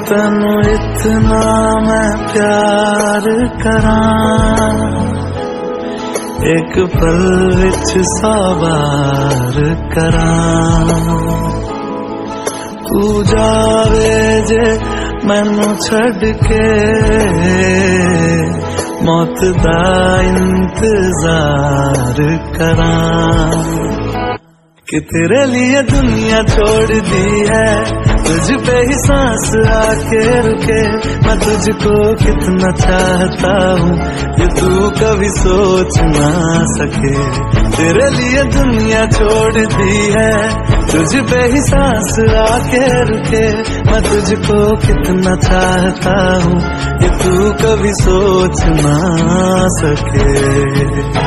तनु इतना मैं प्यार करां, एक पल विच 100 बार करां। तू जावे जे मैनू छड़ के, मौत दा इंतजार करां। कि तेरे लिए दुनिया छोड़ दी है, तुझ पे ही सांस आके रुके। मैं तुझको कितना चाहता हूँ ये तू कभी सोच ना सके। तेरे लिए दुनिया छोड़ दी है, तुझ पे ही सांस आके रुके। मैं तुझको कितना चाहता हूँ ये तू कभी सोच ना सके।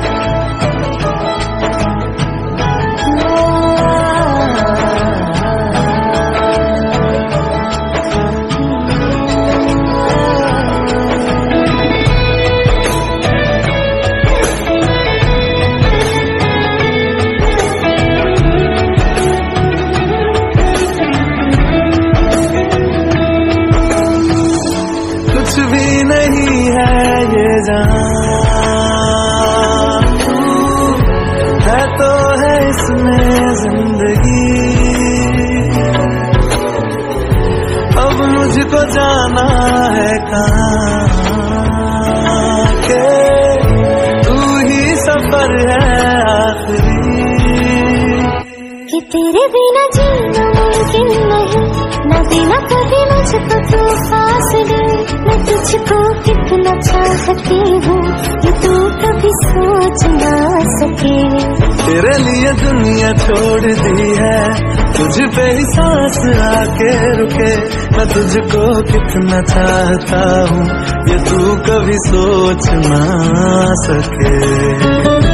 कुछ भी नहीं है ये जहां, है तो है इसमें जिंदगी। अब मुझको जाना है कहाँ, के तू ही सफर है आखिरी। कि तेरे बिना जीना मुमकिन नहीं, न बिना कभी मुझको तू फासले। मैं तुझको कितना चाहती हूँ ये तू कभी सोच ना सके। तेरे लिए दुनिया छोड़ दी है, तुझ पे ही सांस आके रुके। मैं तुझको कितना चाहता हूँ ये तू कभी सोच ना सके।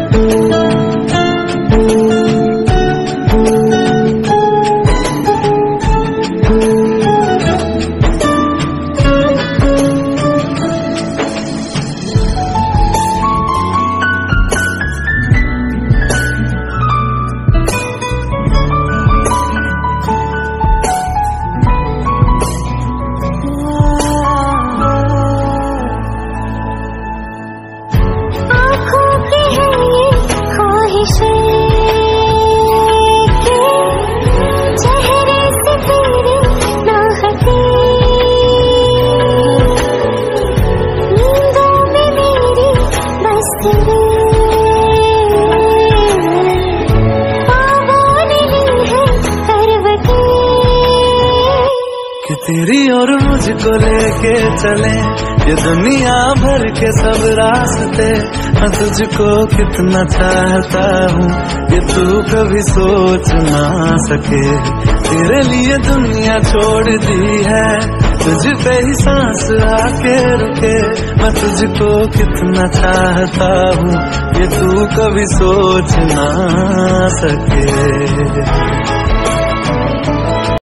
कि तेरी और मुझको लेके चले ये दुनिया भर के सब रास्ते। मैं तुझको कितना चाहता हूँ ये तू कभी सोच ना सके। तेरे लिए दुनिया छोड़ दी है, तुझ पे ही सांस आके रुके। मैं तुझको कितना चाहता हूँ ये तू कभी सोच ना सके।